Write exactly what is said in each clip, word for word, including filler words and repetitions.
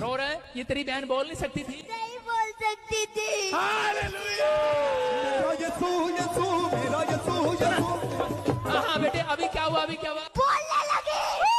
रो रहा है? ये तेरी बहन बोल नहीं सकती थी? नहीं बोल सकती थी। हालेलुया। हाँ बेटे, अभी क्या हुआ? अभी क्या हुआ? बोलने लगी।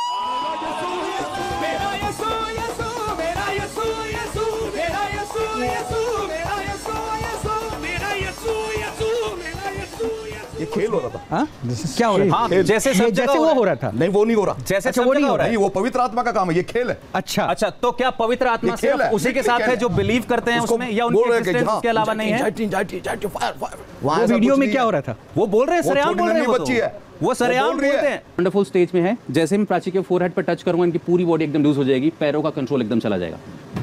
मेरा यीशु यीशु मेरा यीशु यीशु मेरा यीशु यीशु मेरा यीशु यीशु मेरा यीशु यीशु मेरा यीशु यीशु। ये खेल हो रहा था। हाँ? क्या हो रहा था? जैसे सब जैसे वो हो रहा था। नहीं, वो नहीं हो रहा। जैसे सब वो नहीं हो रहा है। वो पवित्र आत्मा का काम है, ये खेल है। अच्छा अच्छा, तो क्या पवित्र आत्मा सिर्फ उसी के साथ है जो बिलीव करते हैं उसमें, या उनकी एग्जिस्टेंस के अलावा नहीं है? वो वीडियो में क्या हो रहा था? वो बोल रहे हैं, सरेआम बोल रहे हैं, वो बच्ची है, वो सरेआम बोलते हैं। वंडरफुल स्टेज में है। जैसे मैं प्राची के फोरहेड पर टच करूंगा, इनकी पूरी बॉडी एकदम लूज हो जाएगी, पैरों का कंट्रोल एकदम चला जाएगा।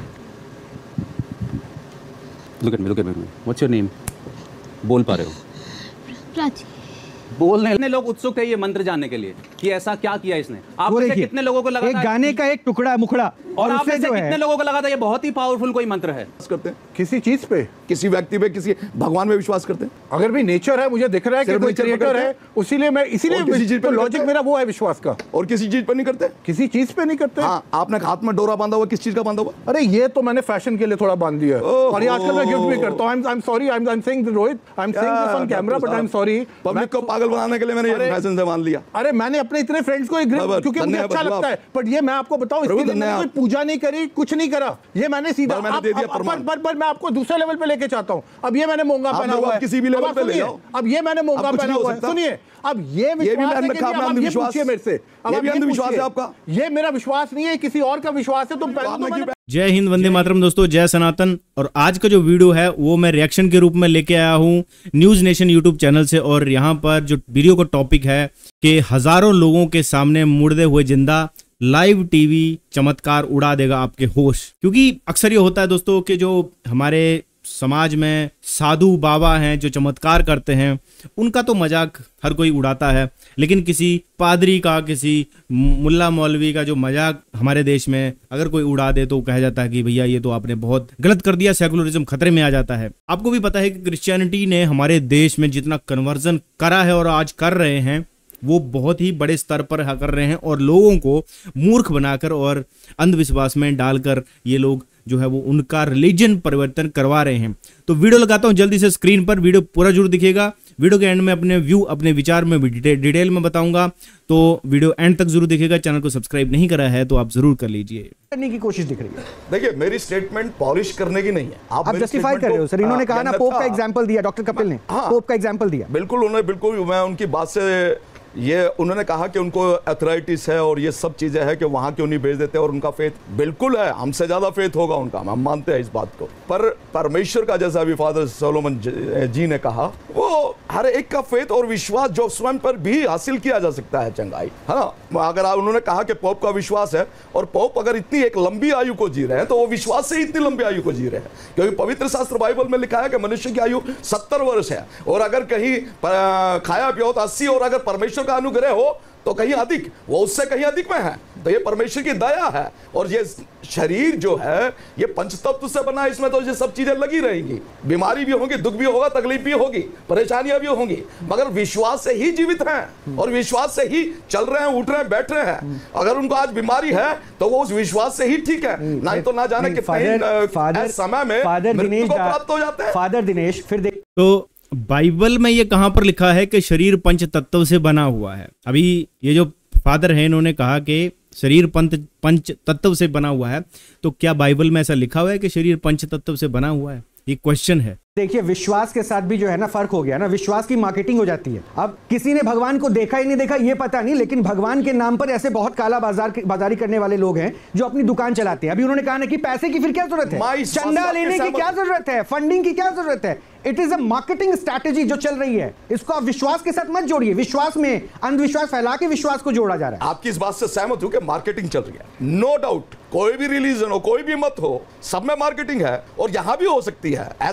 Look at me, look at me. What's your name? बोल पा रहे हो? प्राची। बोलने कितने लोग उत्सुक है ये मंत्र जानने के लिए कि ऐसा क्या किया इसने? आप में से कितने लोगों को लगा एक था गाने का एक टुकड़ा मुखड़ा, और आप में से कितने लोगों को लगा था ये बहुत ही पावरफुल कोई मंत्र है? करते हैं किसी चीज पे, किसी व्यक्ति पे, किसी भगवान में विश्वास करते हैं। अगर भी नेचर है, मुझे दिख रहा है कि कोई क्रिएटर है, इसीलिए मैं इसीलिए तो लॉजिक मेरा वो है विश्वास का। और किसी चीज पर नहीं करते? किसी चीज पे नहीं करते। हाँ, आपने हाथ में डोरा बांधा हुआ, किस चीज का बांधा हुआ? अरे ये तो मैंने फैशन के लिए थोड़ा बांध दिया है, और ये आजकल मैं गिफ्ट भी करता हूं। I am sorry, I am saying Rohit, I am saying this on camera, but I am sorry. Public को पागल बनाने के लिए मैंने ये फैशन से बांध लिया। अरे मैंने अपने इतने फ्रेंड्स को क्योंकि मुझे अच्छा लगता है, बट ये मैं आपको बताऊं, इसके लिए मैंने कोई पूजा नहीं करी, कुछ नहीं करा। ये मैंने सीधा मैंने दे दिया प्रमाण। पर पर मैं आपको दूसरे लेवल पे लेके चाहता हूं। अब ये मैंने मोंगा पहना हुआ है, किसी भी लेवल पे ले जाओ। अब ये मैंने मोंगा पहना हुआ है, सुनिए। अब ये विश्वास है कि अब ये पूछिए मेरे से, अब ये अंधविश्वास है आपका? ये मेरा विश्वास नहीं है, किसी और का विश्वास है। तुम पहले जय हिंद, वंदे मातरम दोस्तों, जय सनातन। और आज का जो वीडियो है वो मैं रिएक्शन के रूप में लेके आया हूँ न्यूज नेशन यूट्यूब चैनल से। और यहाँ पर जो वीडियो का टॉपिक है कि हजारों लोगों के सामने मुर्दे हुए जिंदा, लाइव टीवी चमत्कार उड़ा देगा आपके होश। क्योंकि अक्सर ये होता है दोस्तों कि जो हमारे समाज में साधु बाबा हैं जो चमत्कार करते हैं, उनका तो मजाक हर कोई उड़ाता है, लेकिन किसी पादरी का, किसी मुल्ला मौलवी का जो मजाक हमारे देश में अगर कोई उड़ा दे तो कहा जाता है कि भैया ये तो आपने बहुत गलत कर दिया, सेकुलरिज्म खतरे में आ जाता है। आपको भी पता है कि क्रिश्चियनिटी ने हमारे देश में जितना कन्वर्जन करा है और आज कर रहे हैं, वो बहुत ही बड़े स्तर पर कर रहे हैं, और लोगों को मूर्ख बनाकर और अंधविश्वास में डालकर ये लोग जो है वो उनका रिलीजन परिवर्तन करवा रहे हैं। तो वीडियो लगाता हूं जल्दी से स्क्रीन पर, वीडियो पूरा जरूर दिखेगा। वीडियो के एंड में अपने व्यू, अपने विचार में डिटे, डिटेल में बताऊंगा, तो वीडियो एंड तक जरूर दिखेगा। चैनल को सब्सक्राइब नहीं करा है तो आप जरूर कर लीजिए। करने की कोशिश दिख रही है। देखिए, मेरी स्टेटमेंट पॉलिश करने की नहीं है। आप, आप जस्टिफाई कर रहे हो सर। इन्होंने कहा ना, पोप का एग्जांपल दिया, डॉक्टर कपिल ने पोप का एग्जांपल दिया। बिल्कुल, उन्होंने बिल्कुल, मैं उनकी बात से ये उन्होंने कहा कि उनको अथॉरिटीज है और ये सब चीजें हैं कि वहां क्यों नहीं भेज देते, और उनका फेथ बिल्कुल है, हमसे ज्यादा फेथ होगा उनका, हम मानते हैं इस बात को। पर परमेश्वर का, जैसा अभी फादर सोलोमन जी ने कहा, वो हर एक का फेथ और विश्वास जो स्वयं पर भी हासिल किया जा सकता है चंगाई, है ना। अगर उन्होंने कहा कि पोप का विश्वास है, और पोप अगर इतनी एक लंबी आयु को जी रहे हैं तो वो विश्वास से ही इतनी लंबी आयु को जी रहे हैं, क्योंकि पवित्र शास्त्र बाइबल में लिखा है कि मनुष्य की आयु सत्तर वर्ष है, और अगर कहीं खाया पिया हो तो अस्सी, और अगर परमेश्वर का अनुग्रह हो तो कहीं अधिक, वो उससे कहीं अधिक में है। तो ये परमेश्वर की दया है। और ये शरीर जो है ये पंचतत्व से बना है, इसमें तो ये सब चीजें लगी रहेंगी, बीमारी भी होगी, दुख भी होगा, तकलीफ भी होगी, परेशानियां भी होंगी, मगर विश्वास से ही जीवित हैं और विश्वास से ही चल रहे हैं, उठ रहे हैं, बैठ रहे हैं। अगर उनको आज बीमारी है तो वो उस विश्वास से ही ठीक है, नहीं तो ना जाने कितने समय में मृत्यु को प्राप्त हो जाते हैं। फादर दिनेश, फिर देख, तो बाइबल में ये कहां पर लिखा है कि शरीर पंच तत्व से बना हुआ है? अभी ये जो फादर है इन्होंने कहा कि शरीर पंच पंच तत्व से बना हुआ है, तो क्या बाइबल में ऐसा लिखा हुआ है कि शरीर पंच तत्व से बना हुआ है? ये क्वेश्चन है। देखिए, विश्वास के साथ भी जो है ना फर्क हो गया ना, विश्वास की मार्केटिंग हो जाती है। अब किसी ने भगवान को देखा ही नहीं देखा ये पता नहीं, लेकिन भगवान के नाम पर ऐसे बहुत काला बाजार बाजारी करने वाले लोग हैं जो अपनी दुकान चलाते हैं। अभी उन्होंने कहा ना कि पैसे की फिर क्या जरूरत है, चंदा लेने की क्या जरूरत है, फंडिंग की क्या जरूरत है। It is a marketing strategy जो चल रही है, इसको आप विश्वास के साथ मत जोड़िए। विश्वास में अंधविश्वास फैला के विश्वास को जोड़ा जा रहा है। आपकी इस बात से सहमत हूं कि मार्केटिंग चल रही है, नो डाउट। कोई भी रिलीजन हो, कोई भी मत हो, सब में मार्केटिंग है, और यहां भी हो सकती है। ऐसा नहीं है कि नहीं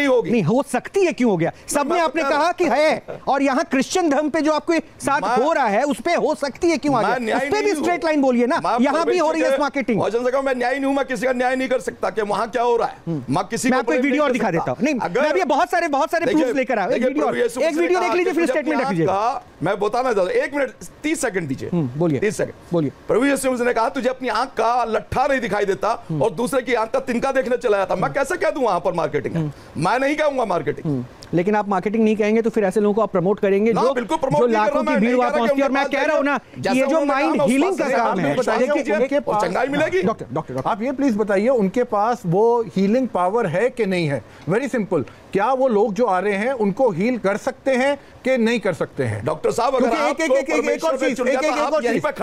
नहीं होगी। नहीं हो सकती है, क्यों हो गया? सब में आपने कहा कि है, और यहाँ क्रिश्चियन धर्म पे जो आपके साथ हो रहा है उस पे हो सकती है, क्यों आ गया? उस पे भी स्ट्रेट लाइन बोलिए ना, यहाँ भी हो रही है मार्केटिंग। मैं न्याय नहीं हूं, मैं किसी का न्याय नहीं कर सकता कि वहां क्या हो रहा है। मैं किसी मैं आपको एक वीडियो और दिखा देता हूं। नहीं, मैं अभी बहुत सारे बहुत सारे प्रूफ लेकर आया। एक वीडियो एक वीडियो देख लीजिए, फिर स्टेटमेंट रख लीजिए। मैं बताना चाहता हूं, एक मिनट तीस सेकंड दीजिए। बोलिए, तीस सेकंड बोलिए। प्रभु यीशु मसीह ने कहा तुझे अपनी आंख का लट्ठा नहीं दिखाई देता और दूसरे की आंख का तिनका देखने चला जाता। मैं कैसे कह दूं वहां पर मार्केटिंग है? मैं नहीं कहूंगा मार्केटिंग। लेकिन आप मार्केटिंग नहीं कहेंगे तो फिर ऐसे लोगों को आप प्रमोट करेंगे जो बिल्कुल प्रमोट जो लाखों की भीड़ वहां पहुंचती है। और मैं कह रहा हूं ना कि ये जो माइंड हीलिंग का काम है, चंगाई मिलेगी। डॉक्टर डॉक्टर आप ये प्लीज बताइए, उनके पास वो हीलिंग पावर है कि नहीं है? वेरी सिंपल, क्या वो लोग जो आ रहे हैं उनको हील कर सकते हैं कि नहीं कर सकते हैं? डॉक्टर साहब, अगर एक एक एक एक एक और चीज, एक एक एक और चीज,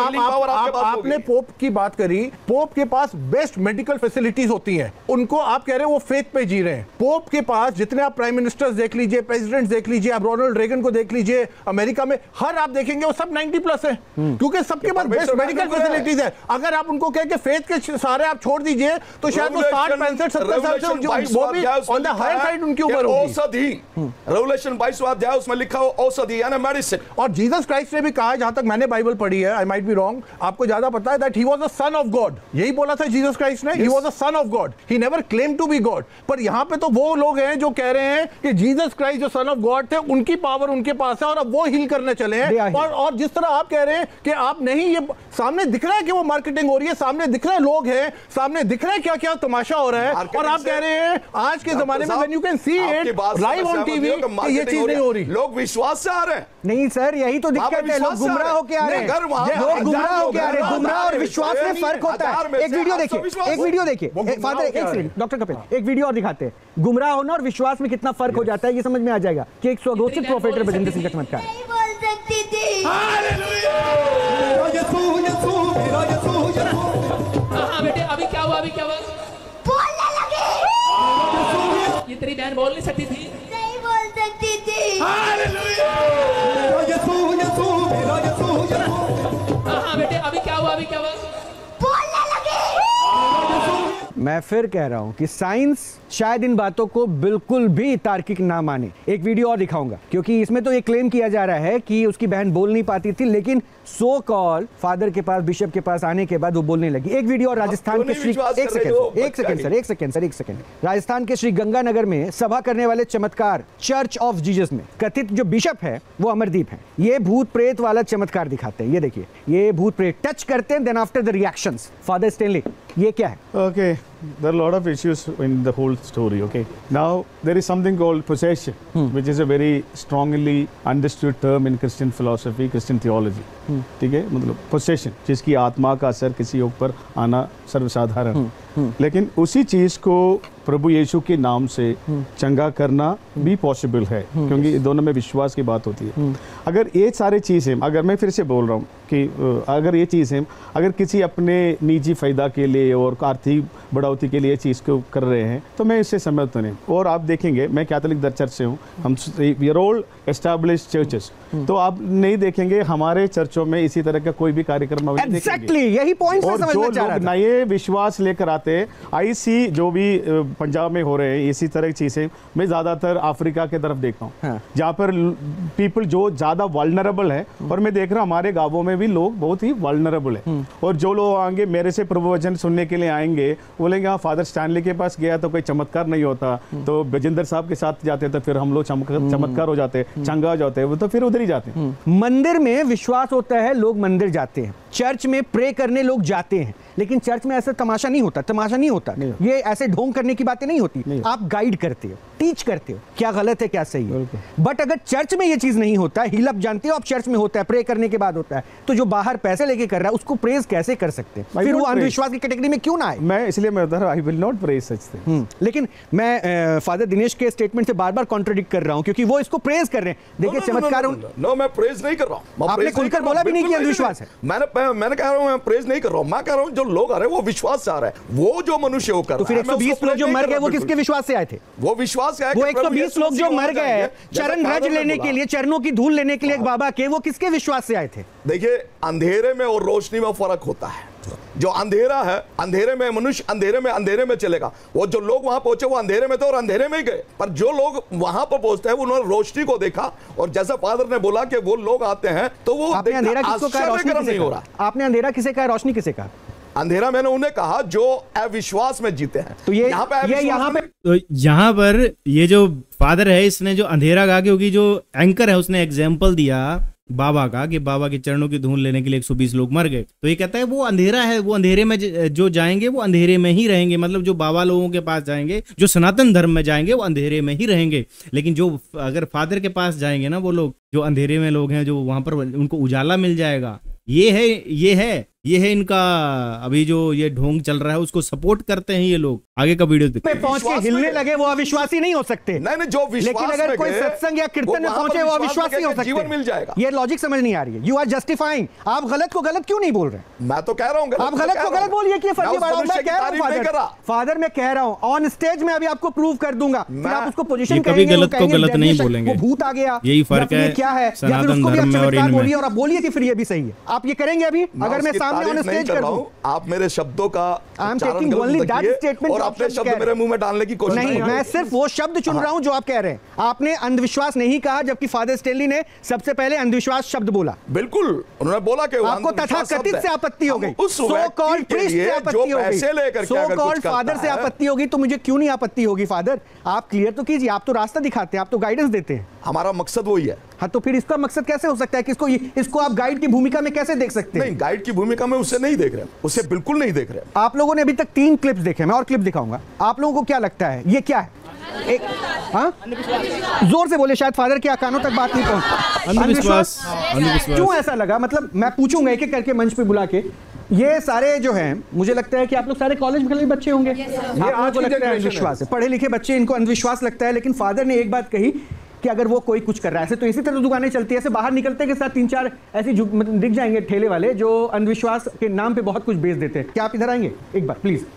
आपने पोप की बात करी, पोप के पास बेस्ट मेडिकल फैसिलिटीज होती हैं, उनको आप कह रहे हो वो फेथ पे जी रहे हैं। पोप के पास जितने आप प्राइम मिनिस्टर्स देख लीजिए, प्रेसिडेंट देख लीजिए, आप रोनाल्ड रेगन को देख लीजिए, अमेरिका में हर आप देखेंगे वो सब नाइंटी प्लस है, क्योंकि सबके पास बेस्ट मेडिकल फैसिलिटीज है। अगर आप उनको कह के फेथ के सारे आप छोड़ दीजिए तो शायद वो साठ पैंसठ सत्तर साल से वो भी ऑन द हायर साइड उनकी उम्र होगी। औषधि, रेवलेशन बाईसवां अध्याय, उसमें लिखा हो औषधि यानी मेडिसिन। और जीसस क्राइस्ट ने भी कहा, जहां तक मैंने बाइबल पढ़ी है, आई माइट बी रॉन्ग, आपको ज्यादा पता है, that he was a son of God. यही बोला था जीसस क्राइस्ट ने, he was a son of God, he never claim to be God. पर यहां पे तो वो लोग हैं जो कह रहे हैं कि जीसस क्राइस्ट जो सन ऑफ गॉड थे, उनकी पावर उनके पास है और अब वो हील करने चले हैं। और और जिस तरह आप कह रहे हैं कि आप नहीं, ये सामने दिख रहा है कि वो मार्केटिंग हो रही है, सामने दिख रहे हैं लोग हैं, सामने दिख रहा है क्या क्या तमाशा हो रहा है, और आप कह रहे हैं आज के जमाने में when you can see it live on TV ये चीज नहीं हो रही। लोग विश्वास से आ रहे हैं। नहीं सर, यही तो दिक्कत है, लोग गुमराह होके आ रहे हैं, लोग गुमराह होके आ रहे हैं। गुमराह और विश्वास में फर्क होता है। एक वीडियो देखिए, एक वीडियो देखिए फादर, एक सेकंड डॉक्टर कपिल, एक वीडियो और दिखाते हैं। गुमराह होना और विश्वास में कितना फर्क हो जाता है, ये समझ में आ जाएगा कि एक स्वघोषित प्रोफेटर बजिंदर सिंह का चमत्कार नहीं बोल सकती थी। हाँ बेटे, अभी क्या हुआ? अभी क्या हुआ? बोलने लगी। ये तेरी बहन बोल नहीं सकती थी? नहीं बोल सकती थी। हाँ हाँ बेटे, अभी क्या हुआ? अभी क्या हुआ? बोलने लगी। मैं फिर कह रहा हूं कि साइंस शायद इन बातों को बिल्कुल भी तार्किक ना माने। एक वीडियो और दिखाऊंगा, क्योंकि इसमें तो ये क्लेम किया जा रहा है कि उसकी बहन बोल नहीं पाती थी, लेकिन सो कॉल फादर के पास, बिशप के पास आने के बाद वो बोलने लगी। एक वीडियो और राजस्थान के श्री एक सेकंड एक सेकंड सर एक सेकंड सर एक सेकंड राजस्थान के श्री गंगानगर में सभा करने वाले चमत्कार चर्च ऑफ जीसस में कथित जो बिशप है वो अमरदीप है। ये भूत प्रेत वाला चमत्कार दिखाते हैं। ये देखिए, ये भूत प्रेत टच करते हैं, then after the reactions. Father Stanley, ये क्या है? Okay, there are a lot of issues in the whole story. Okay, now there is something called possession, hmm. which is a very strongly understood term in Christian philosophy, Christian theology. hmm. ठीक है, मतलब possession, जिसकी आत्मा का असर किसी ऊपर आना सर्वसाधारण। hmm. hmm. लेकिन उसी चीज को प्रभु यीशु के नाम से hmm. चंगा करना hmm. भी पॉसिबल है, hmm. क्योंकि दोनों में विश्वास की बात होती है। hmm. अगर ये सारी चीज़ें, अगर मैं फिर से बोल रहा हूँ कि अगर ये चीज़ें अगर किसी अपने निजी फायदा के लिए और आर्थिक बढ़ोतरी के लिए चीज़ को कर रहे हैं तो मैं इससे समझता नहीं। और आप देखेंगे, मैं कैथोलिक दर चर्च से हूँ, हम we are all established churches, तो आप नहीं देखेंगे हमारे चर्चों में इसी तरह का कोई भी कार्यक्रम exactly, यही पॉइंट मैं समझना चाह रहा था। नए विश्वास लेकर आते हैं, आईसी जो भी पंजाब में हो रहे हैं इसी तरह की चीज़ें, मैं ज़्यादातर अफ्रीका की तरफ देखता हूँ, हाँ। जहाँ पर पीपल जो ज़्यादा वल्नरेबल है, और मैं देख रहा हूँ हमारे गाँवों में भी लोग बहुत ही वल्नरेबल है। और जो लोग आएंगे मेरे से प्रभु वचन सुनने के लिए आएंगे, बोलेंगे हाँ फादर स्टैनली के पास गया तो कोई चमत्कार नहीं होता, तो बजिंदर साहब के साथ जाते तो फिर हम लोग चमत्कार हो जाते, चंगा हो जाते, वो तो फिर उधर ही जाते हैं। मंदिर में विश्वास होता है, लोग मंदिर जाते हैं, चर्च में प्रे करने लोग जाते हैं, लेकिन चर्च में ऐसा तमाशा नहीं होता, तमाशा नहीं होता, नहीं। ये ऐसे ढोंग करने की बातें नहीं होती, नहीं। आप गाइड करते हो, टीच करते हो क्या गलत है क्या सही है। बट अगर चर्च में ये चीज नहीं होता, हील अप जानते हो आप, चर्च में होता है, प्रे करने के बाद होता है, तो जो बाहर पैसे लेके कर रहा है उसको प्रेज कैसे कर सकते हैं? फिर वो अंधविश्वास की कैटेगरी में क्यों ना आए? मैं इसलिए मैं बता रहा हूं, I will not praise such things. लेकिन मैं फादर दिनेश के स्टेटमेंट से बार बार कॉन्ट्रडिक्ट कर रहा हूं, क्योंकि वो इसको प्रेज कर रहे हैं। देखिए चमत्कार, नो मैं प्रेज नहीं कर रहा हूं, आपने खुलकर बोला भी नहीं कि अंधविश्वास है। मैंने मैंने कह रहा हूं मैं प्रेज नहीं कर रहा हूं, मैं कह रहा हूं जो लोग आ रहे हैं वो विश्वास से आ रहे हैं, वो जो मनुष्य हो कर, तो फिर एक सौ बीस लोग जो मर गए वो किसके विश्वास से आए थे? वो विश्वास है, वो एक सौ बीस लोग जो मर गए चरण रज लेने के लिए, चरणों की धूल लेने के लिए बाबा के, वो किसके विश्वास से आए थे? देखिए अंधेरे में और रोशनी में फर्क होता है। जो अंधेरा है, अंधेरे में मनुष्य अंधेरे में अंधेरे में चलेगा। वो जो लोग वहां पहुंचे वो अंधेरे में थे और अंधेरे में ही गए, पर जो लोग वहां पर पहुंचते हैं उन्होंने रोशनी को देखा। और जैसा फादर ने बोला कि वो लोग आते हैं तो वो आपने अंधेरा किसको कहा, रोशनी किसे नहीं हो रहा। आपने अंधेरा किसे कहा, रोशनी किसे कहा? अंधेरा मैंने उन्हें कहा जो अविश्वास में जीते हैं। तो ये यहाँ पे ये यहाँ पे तो यहाँ पर ये जो फादर है इसने जो अंधेरा कहा, क्योंकि जो एंकर है उसने एग्जाम्पल दिया बाबा का कि बाबा के चरणों की धूल लेने के लिए एक सौ बीस लोग मर गए। तो ये कहता है वो अंधेरा है, वो अंधेरे में जो जाएंगे वो अंधेरे में ही रहेंगे। मतलब जो बाबा लोगों के पास जाएंगे, जो सनातन धर्म में जाएंगे वो अंधेरे में ही रहेंगे। लेकिन जो अगर फादर के पास जाएंगे ना, वो लोग जो अंधेरे में लोग हैं, जो वहां पर उनको उजाला मिल जाएगा। ये है ये है ये है इनका अभी जो ये ढोंग चल रहा है, उसको सपोर्ट करते हैं ये लोग। आगे का वीडियो देखते हैं। पहुंच के हिलने लगे वो अविश्वासी नहीं हो सकते। नहीं नहीं, जो विश्वास लेकिन अगर में कोई गए, सत्संग या कीर्तन में पहुंचे वो अविश्वासी हो सकते। जीवन मिल जाएगा। ये लॉजिक समझ नहीं आ रही है। You are justifying. आप गलत को गलत क्यों नहीं बोल रहे? मैं तो कह रहा हूँ आप गलत को गलत बोलिए कि फर्जीवाड़ा। मैं कह रहा हूँ फादर, मैं कह रहा हूँ ऑन स्टेज में अभी आपको प्रूव कर दूंगा। फिर आप उसको पोजीशन कभी गलत को गलत नहीं बोलेंगे। वो भूत आ गया, यही फर्क है क्या है, या फिर उसको भी चमत्कार बोलिए और आप बोलिए कि फिर ये भी सही है। आप ये करेंगे अभी? अगर मैं सामने ऑन स्टेज कर दूं, आप मेरे शब्दों का उच्चारण और अपने शब्द मेरे मुंह में डालने की कोशिश नहीं। मैं सिर्फ वो शब्द चुन रहा हूं जो आप कह रहे हैं। आपने अंधविश्वास नहीं कहा, जबकि फादर स्टेनली ने सबसे पहले अंधविश्वास शब्द बोला। बिल्कुल, उन्होंने बोला कि आपको तथाकथित से आपत्ति हो गई, सो कॉल्ड प्रीस्ट से आपत्ति हो गई, सो कॉल्ड फादर से आपत्ति होगी। तो मुझे क्यों नहीं आपत्ति होगी? फादर आप क्लियर तो कीजिए। आप तो रास्ता दिखाते हैं, आप तो गाइडेंस देते हैं। हमारा मकसद वही है। हाँ, तो फिर इसका मकसद कैसे हो सकता है कि इसको इसको आप गाइड की भूमिका में कैसे देख सकते हैं? नहीं, गाइड की भूमिका में उसे नहीं देख रहे, उसे बिल्कुल नहीं देख रहे। आप लोगों ने अभी तक तीन क्लिप्स देखे, मैं और क्लिप दिखाऊंगा। आप लोगों को क्या लगता है ये क्या है? एक हाँ जोर से बोले, शायद फादर के कानों तक बात नहीं पहुंच। अंधविश्वास। क्यों ऐसा लगा? मतलब मैं पूछूंगा एक एक करके मंच पे बुला के। ये सारे जो हैं, मुझे लगता है कि आप लोग सारे कॉलेज में बच्चे होंगे। आपको लगता है अंधविश्वास है, पढ़े लिखे बच्चे, इनको अंधविश्वास लगता है। लेकिन फादर ने एक बात कही कि अगर वो कोई कुछ कर रहा है, ऐसे तो इसी तरह दुकानें चलती है, ऐसे बाहर निकलते के साथ तीन चार ऐसी मतलब दिख जाएंगे ठेले वाले जो अंधविश्वास के नाम पे बहुत कुछ बेच देते हैं। क्या आप इधर आएंगे एक बार प्लीज?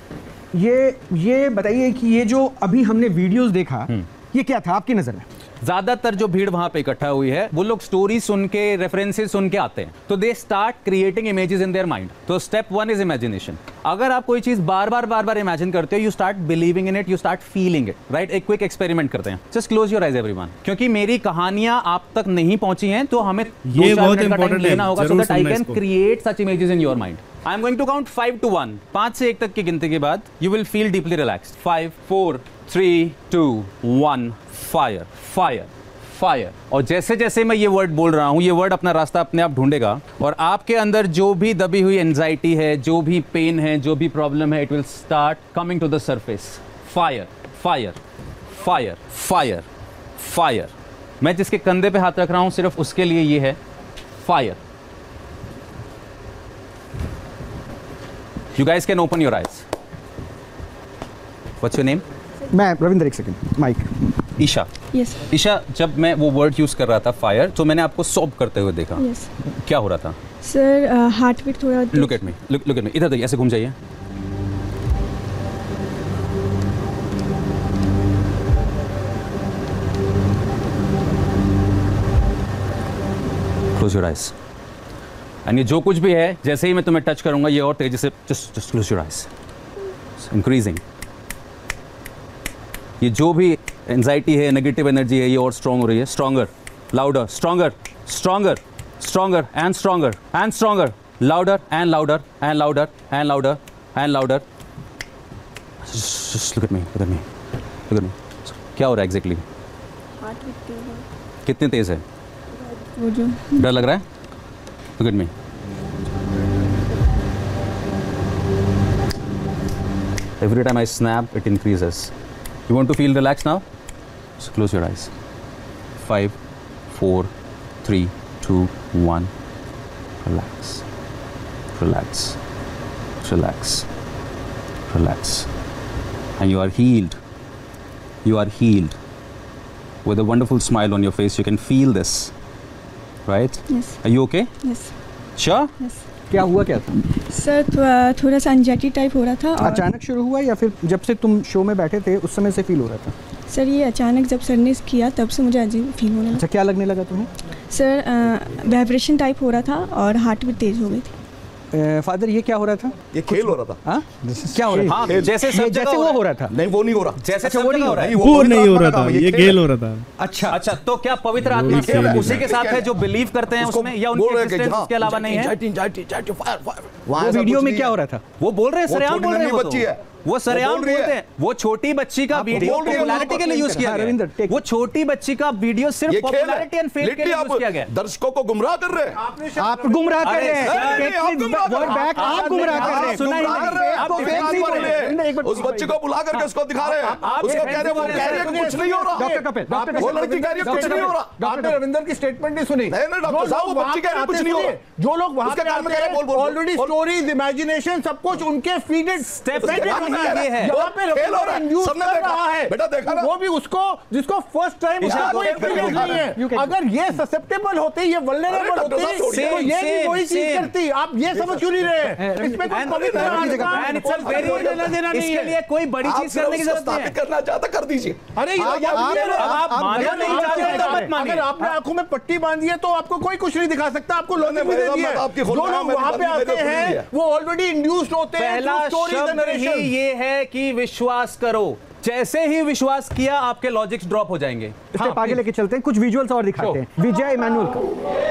ये ये बताइए कि ये जो अभी हमने वीडियोस देखा, ये क्या था आपकी नजर में? ज्यादातर जो भीड़ वहां पे इकट्ठा हुई है वो लोग स्टोरी सुन के, रेफरेंसेस सुन के आते हैं, तो they start creating images in their mind. तो स्टेप वन इज इमेजिनेशन। अगर आप कोई चीज बार बार बार बार इमेजिन करते हो, you start believing in it, you start feeling it, right? एक क्विक एक्सपेरिमेंट करते हैं। Just close your eyes everyone, क्योंकि मेरी कहानियां आप तक नहीं पहुंची हैं, तो हमें ये बहुत इंपॉर्टेंट लेना होगा, so that I can create such images in your mind. I am going to count five to one. पांच से एक तक की गिनती के बाद you will feel deeply relaxed. Five, four, three, two, one. Fire, fire, fire. और जैसे जैसे मैं ये वर्ड बोल रहा हूं, ये वर्ड अपना रास्ता अपने आप ढूंढेगा और आपके अंदर जो भी दबी हुई एंजाइटी है, जो भी पेन है, जो भी प्रॉब्लम है, it will start coming to the surface. Fire, fire, fire, fire, fire. मैं जिसके कंधे पे हाथ रख रहा हूं सिर्फ उसके लिए ये है fire. You guys can open your eyes. What's your name? मैं रविंद्र, एक second mic. Isha. Yes. Isha, जब मैं वो वर्ड यूज कर रहा था फायर, तो मैंने आपको सॉब करते हुए देखा। यस। क्या हो रहा था? सर हार्ट बीट थोड़ा। Look at me, look look at me. इधर देखिए, ऐसे घूम जाइए। Close your eyes. एंड ये जो कुछ भी है, जैसे ही मैं तुम्हें टच करूंगा, ये और तेजी से just just close your eyes. Increasing. ये जो भी एंजाइटी है, नेगेटिव एनर्जी है, ये और स्ट्रांग हो रही है। Stronger, louder, stronger, stronger, stronger and stronger and stronger, louder and louder and louder and louder and louder. Just look at me, look at me, look at me. क्या हो रहा है एग्जैक्टली? हार्ट बीट तेज है। कितनी तेज है? वो जो डर लग रहा है? Look at me. Every time I snap, it increases. You want to feel relaxed now? So close your eyes. Five, four, three, two, one. Relax. Relax. Relax. Relax. And you are healed. You are healed. With a wonderful smile on your face, you can feel this. Right? Yes. Are you okay? Yes. Sure? Yes. क्या हुआ क्या था? Sir थोड़ा थोड़ा सा anxiety type हो रहा था। और अचानक शुरू हुआ या फिर जब से तुम शो में बैठे थे उस समय से फील हो रहा था? सर ये अचानक जब सर ने किया तब से मुझे अजीब फील होने लगा। अच्छा, क्या लगने लगा तुम्हें? सर वाइब्रेशन टाइप हो रहा था और हार्ट भी तेज हो गई थी। फादर ये क्या हो रहा था? ये खेल हो रहा था। हाँ क्या हो रहा था? हाँ, जैसे सब जगह जैसे वो हो रहा था। नहीं वो नहीं हो रहा। जैसे अच्छा, सब वो जगह नहीं हो रहा है। वो नहीं हो रहा था, ये खेल हो रहा था। अच्छा अच्छा, तो क्या पवित्र आत्मा सिर्फ उसी के साथ है जो बिलीव करते हैं उसमें, या उनके एग्जिस्टेंस उसके अलावा नहीं है? वो वीडियो में क्या हो रहा था? वो बोल रहे हैं, सरेआम बोल रहे हैं, वो बच्ची है, वो सरेआम बोल रही बोलते है। हैं। वो छोटी बच्ची का वीडियो पॉपुलैरिटी के लिए यूज किया रविंद्र, गया। वो छोटी बच्ची का वीडियो सिर्फ पॉपुलैरिटी एंड फेम के लिए यूज किया गया। दर्शकों को गुमराह कर रहे हैं। आप गुमराह कर रहे हैं। वर्ड बैक, आप गुमराह कर रहे हैं। सुना ही नहीं, आप आप उस बच्ची को बुला करके उसको दिखा रहे हैं, उसको कह रहे हैं, वो कह रहे हैं कि कुछ नहीं हो रहा। डॉक्टर कपिल, डॉक्टर वो लड़की कह रही है कुछ नहीं हो रहा। आपने रविंद्र की स्टेटमेंट नहीं सुनी। नहीं नहीं डॉक्टर साहब, वो बच्ची कह रही है कुछ नहीं हो रहा। जो लोग वहां उसके पे कान में आते कह रहे हैं, बोल बोल ऑलरेडी स्टोरीज, इमेजिनेशन सब कुछ उनके फीडेड स्टेप ये है। यहाँ पे खेल हो रहा है, यूज सबने कर देखा। रहा है बेटा देखा ना? वो भी उसको जिसको फर्स्ट टाइम उसका कोई एक्सपीरियंस नहीं है। अगर ये ससेप्टेबल होते, ये वल्नरेबल होते, तो ये भी वही चीज करती। आप ये समझ क्यों नहीं रहे हैं? इसमें कोई पवित्र आत्मा इसके लिए कोई बड़ी चीज करने की जरूरत नहीं है। करना चाहता कर दीजिए। अरे अगर आपने आंखों में पट्टी बांधी है तो आपको कोई कुछ नहीं दिखा सकता। आपको लॉजिक भी दे दिया है। जो लोग वहां पे आते हैं वो ऑलरेडी इंड्यूस्ड होते हैं। पहला शब्द ही ये है कि विश्वास करो। जैसे ही विश्वास किया आपके लॉजिक्स ड्रॉप हो जाएंगे। इससे आगे लेके चलते हैं, कुछ विजुअल्स और दिखाते हैं। विजय इमानुअल का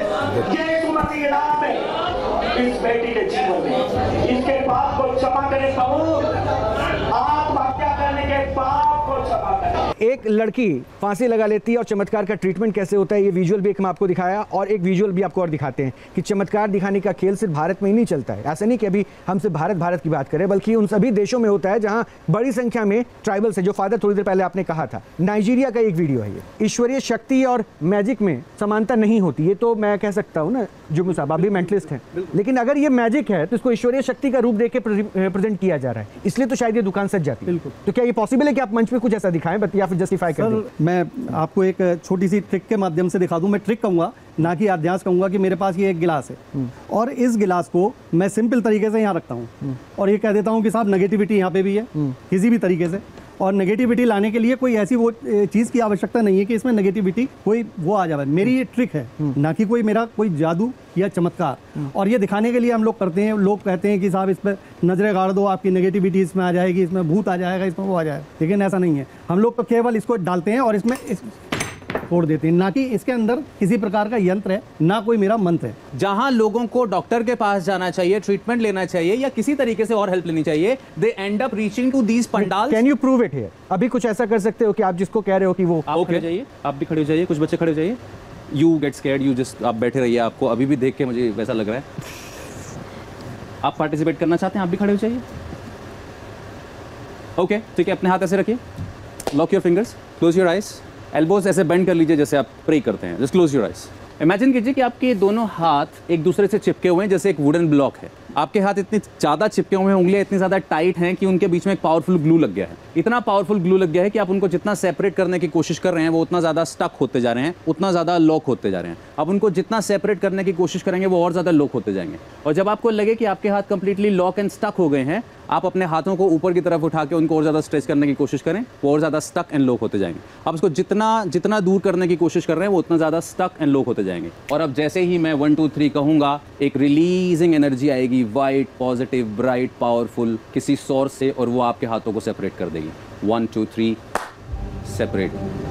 इस बेटी के जीवन में इसके बाप को क्षमा करे प्रभु, आत्महत्या करने के बाप को क्षमा करे। एक लड़की फांसी लगा लेती है और चमत्कार का ट्रीटमेंट कैसे होता है, ये विजुअल भी एक हम आपको दिखाया और एक विजुअल भी आपको और दिखाते हैं कि चमत्कार दिखाने का खेल सिर्फ भारत में ही नहीं चलता है। ऐसा नहीं कि अभी हम सिर्फ भारत भारत की बात करें, बल्कि उन सभी देशों में होता है जहां बड़ी संख्या में ट्राइबल्स है। जो फादर थोड़ी देर पहले आपने कहा था, नाइजीरिया का एक वीडियो है ये। ईश्वरीय शक्ति और मैजिक में समानता नहीं होती, ये तो मैं कह सकता हूँ ना जुम्मू साहब, आप भी मेंटलिस्ट हैं, लेकिन अगर ये मैजिक है तो इसको ईश्वरीय शक्ति का रूप देके प्रेजेंट किया जा रहा है, इसलिए तो शायद ये दुकान सज जाती है। तो क्या ये पॉसिबल है कि आप मंच पे कुछ ऐसा दिखाएं या फिर जस्टिफाई कर दें? मैं आपको एक छोटी सी ट्रिक के माध्यम से दिखा दूं। मैं ट्रिक कहूंगा, ना कि अध्यास कहूंगा। कि मेरे पास ये एक गिलास है और इस गिलास को मैं सिंपल तरीके से यहाँ रखता हूँ और ये कह देता हूँ कि साहब नेगेटिविटी यहाँ पे भी है किसी भी तरीके से, और नेगेटिविटी लाने के लिए कोई ऐसी वो चीज़ की आवश्यकता नहीं है कि इसमें नेगेटिविटी कोई वो आ जाए। मेरी ये ट्रिक है, ना कि कोई मेरा कोई जादू या चमत्कार। और ये दिखाने के लिए हम लोग करते हैं। लोग कहते हैं कि साहब इस पर नजरें गाड़ दो, आपकी नेगेटिविटी इसमें आ जाएगी, इसमें भूत आ जाएगा, इसमें वो आ जाएगा, लेकिन ऐसा नहीं है। हम लोग तो केवल इसको डालते हैं और इसमें इस छोड़ देते हैं, ना कि इसके अंदर किसी प्रकार का यंत्र है, ना कोई मेरा मंत्र है। जहां लोगों को डॉक्टर के पास जाना चाहिए, ट्रीटमेंट लेना चाहिए या किसी तरीके से और हेल्प लेनी चाहिए, they end up reaching to these pandal. Can you prove it here? अभी कुछ ऐसा कर सकते हो कि आप जिसको कह रहे हो कि वो आप खड़े हो जाइए, आप भी खड़े हो जाइए, कुछ बच्चे खड़े हो जाइए। You get scared, you just आप बैठे रहिए। आपको अभी भी देख के मुझे वैसा लग रहा है। आप पार्टिसिपेट करना चाहते हैं, आप भी खड़े हो जाइए। ओके ठीक है, अपने हाथ ऐसे रखिए, lock your fingers, close your eyes, elbows ऐसे बेंड कर लीजिए जैसे आप प्रे करते हैं। Just close your eyes. Imagine कीजिए कि आपके दोनों हाथ एक दूसरे से चिपके हुए हैं जैसे एक वुडन ब्लॉक है। आपके हाथ इतने ज़्यादा चिपके हुए हैं, उंगलियां इतनी ज़्यादा टाइट हैं कि उनके बीच में एक पावरफुल ग्लू लग गया है। इतना पावरफुल ग्लू लग गया है कि आप उनको जितना सेपरेट करने की कोशिश कर रहे हैं वो उतना ज़्यादा स्टक होते जा रहे हैं, उतना ज़्यादा लॉक होते जा रहे हैं। आप उनको जितना सेपरेट करने की कोशिश करेंगे वो और ज़्यादा लॉक होते जाएंगे। और जब आपको लगे कि आपके हाथ कंप्लीटली लॉक एंड स्टक हो गए हैं, आप अपने हाथों को ऊपर की तरफ उठा के उनको और ज़्यादा स्ट्रेच करने की कोशिश करें, वो और ज़्यादा स्टक एंड लॉक होते जाएंगे। आप उसको जितना जितना दूर करने की कोशिश कर रहे हैं वो उतना ज़्यादा स्टक एंड लॉक होते जाएंगे। और अब जैसे ही मैं वन टू थ्री कहूँगा, एक रिलीजिंग एनर्जी आएगी, वाइट, पॉजिटिव, ब्राइट, पावरफुल, किसी सोर्स से, और वो आपके हाथों को सेपरेट कर देगी। One two three, separate.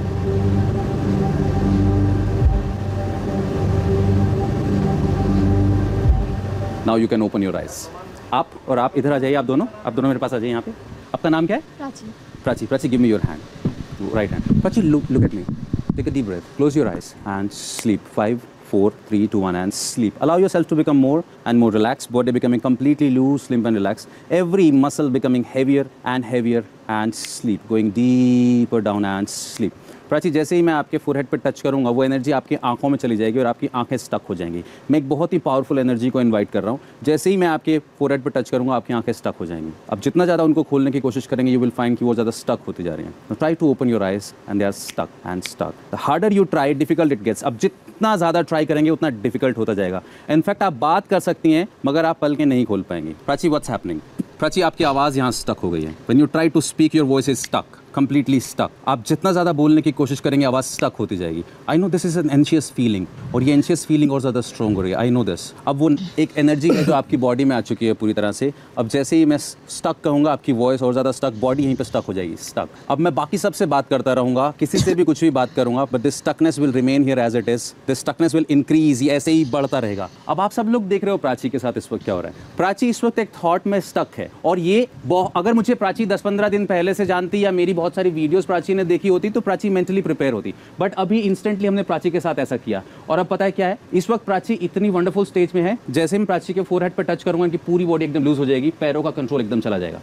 Now you can open your eyes. आप और आप इधर आ जाइए, आप दोनों आप दोनों मेरे पास आ जाइए यहाँ पे। आपका नाम क्या है? Prachi. Prachi, Prachi give me your hand, right hand. Prachi look look at me, take a deep breath, close your eyes and sleep. Five, four, three, two, one, and sleep. Allow yourself to become more and more relaxed, body becoming completely loose, limp and relaxed. Every muscle becoming heavier and heavier, and sleep. Going deeper down and sleep. Prachi, जैसे ही मैं आपके forehead पर touch करूंगा वो energy आपकी आंखों में चली जाएगी और आपकी आंखें स्टक हो जाएंगी। मैं एक बहुत ही पावरफुल एनर्जी को इनवाइट कर रहा हूँ। जैसे ही मैं आपके फोरहेड पर टच करूंगा आपकी आंखें स्टक हो जाएंगी। अब जितना ज़्यादा उनको खोलने की कोशिश करेंगे यू विल फाइंड कि वो ज़्यादा स्टक होती जा रही हैं। Try to open your eyes and they are stuck and stuck. The harder you try, difficult it gets. अब जितना ज़्यादा ट्राई करेंगे उतना डिफिकल्ट होता जाएगा। इनफैक्ट आप बात कर सकती हैं मगर आप पलकें नहीं खोल पाएंगी। Prachi, what's happening? प्राची, आपकी आवाज़ यहाँ स्टक हो गई है। When you try to speak your voice is stuck. Completely stuck. आप जितना ज़्यादा बोलने की कोशिश करेंगे आवाज़ स्टक होती जाएगी। I know this is an anxious feeling, और ये एंशियस फीलिंग और ज़्यादा स्ट्रॉन्ग हो रही है। I know this. अब वो एक एनर्जी है जो आपकी बॉडी में आ चुकी है पूरी तरह से। अब जैसे ही मैं स्टक कहूँगा आपकी वॉइस और ज़्यादा स्टक, बॉडी यहीं पर स्टक हो जाएगी, स्टक। अब मैं बाकी सबसे बात करता रहूँगा, किसी से भी कुछ भी बात करूँगा, but this stuckness will remain here as it is. This stuckness will increase, ऐसे ही बढ़ता रहेगा। अब आप सब लोग देख रहे हो प्राची के साथ इस वक्त क्या हो रहा है। प्राची इस वक्त एक थॉट में स्टक है, और ये अगर मुझे प्राची दस पंद्रह दिन पहले से जानती या मेरी बहुत सारी वीडियोस प्राची ने देखी होती तो प्राची मेंटली प्रिपेयर होती, बट अभी इंस्टेंटली हमने प्राची के साथ ऐसा किया। और अब पता है क्या है, इस वक्त प्राची इतनी वंडरफुल स्टेज में है, जैसे मैं प्राची के फोरहेड पर टच करूंगा इनकी पूरी बॉडी एकदम लूज हो जाएगी, पैरों का कंट्रोल एकदम चला जाएगा।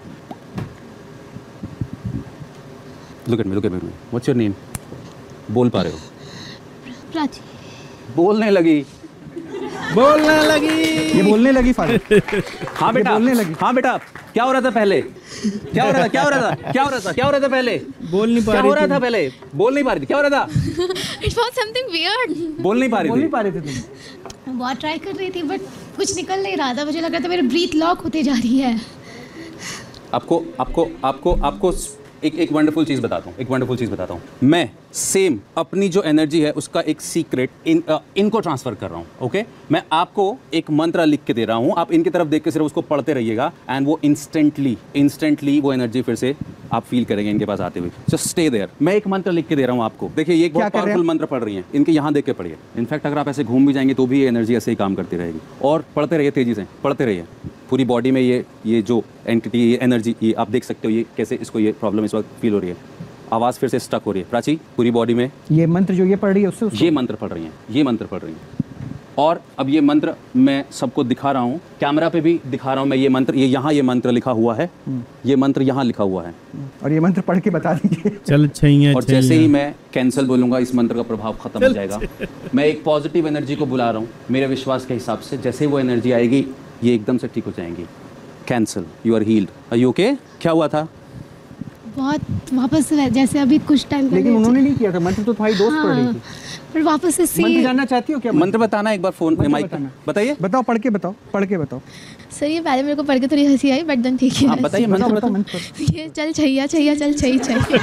Look at me, look at me. What's your name? बोल पा रहे हो? प्राची। बोलने लगी, बोलने लगी, ये बोलने लगी फादर। हाँ बेटा, बोलने लगी। हाँ बेटा, क्या हो रहा था पहले? क्या हो रहा था? क्या हो रहा था? क्या हो रहा था? क्या हो रहा था पहले? बोल नहीं पा रही। क्या हो रहा था पहले? बोल नहीं पा रही थी। क्या हो रहा था? It was something weird. बोल नहीं पा रही थी। बोल नहीं पा रही थी तुम? बहुत ट्राई कर रही थी बट कुछ निकल नहीं रहा था। मुझे लग रहा था मेरी ब्रीथ लॉक होती जा रही है। आपको आपको आपको आपको एक एक वंडरफुल चीज़ बताता हूँ, एक वंडरफुल चीज़ बताता हूँ। मैं सेम अपनी जो एनर्जी है उसका एक सीक्रेट इन uh, इनको ट्रांसफ़र कर रहा हूँ। ओके, मैं आपको एक मंत्र लिख के दे रहा हूँ, आप इनकी तरफ देख के सिर्फ उसको पढ़ते रहिएगा, एंड वो इंस्टेंटली इंस्टेंटली वो एनर्जी फिर से आप फील करेंगे इनके पास आते हुए। Just stay there. मैं एक मंत्र लिख के दे रहा हूँ आपको। देखिए, ये एक बहुत पावरफुल मंत्र पढ़ रही हैं, इनके यहाँ देख के पढ़िए। इनफैक्ट अगर आप ऐसे घूम भी जाएंगे तो भी ये एनर्जी ऐसे ही काम करती रहेगी। और पढ़ते रहिए, तेज़ी से पढ़ते रहिए। पूरी बॉडी में ये ये जो एंटिटी, ये एनर्जी, ये आप देख सकते हो ये कैसे इसको ये प्रॉब्लम इस वक्त फील हो रही है। आवाज़ फिर से स्टक हो रही है। प्राची, पूरी बॉडी में ये मंत्र जो ये पढ़ रही है उससे, उससे ये मंत्र पढ़ रही हैं, ये मंत्र पढ़ रही हैं। और अब ये मंत्र मैं सबको दिखा रहा हूँ, कैमरा पे भी दिखा रहा हूँ मैं ये मंत्र। ये यहाँ ये मंत्र लिखा हुआ है, ये मंत्र यहाँ लिखा हुआ है, और ये मंत्र पढ़ के बता दीजिए। चल छैया, और जैसे ही मैं कैंसिल बोलूँगा इस मंत्र का प्रभाव खत्म हो जाएगा। मैं एक पॉजिटिव एनर्जी को बुला रहा हूँ मेरे विश्वास के हिसाब से। जैसे ही वो एनर्जी आएगी ये एकदम से ठीक हो जाएंगी। Cancel, you are healed. Are you okay? क्या हुआ था? बहुत वापस जैसे अभी कुछ टाइम पहले। लेकिन उन्होंने नहीं किया था मंत्र, तो तुम्हारी दोस्त पढ़ रही थी। पर वापस से सी मंत्र जानना चाहती हो क्या? मंत्र बताना एक बार फोन में, माइक बताइए। बताओ, पढ़ के बताओ, पढ़ के बताओ। सर ये पहले मेरे को पढ़ के थोड़ी हंसी आई, बट देन ठीक है। आप बताइए मंत्र बताओ। ये चल छैया छैया चल छई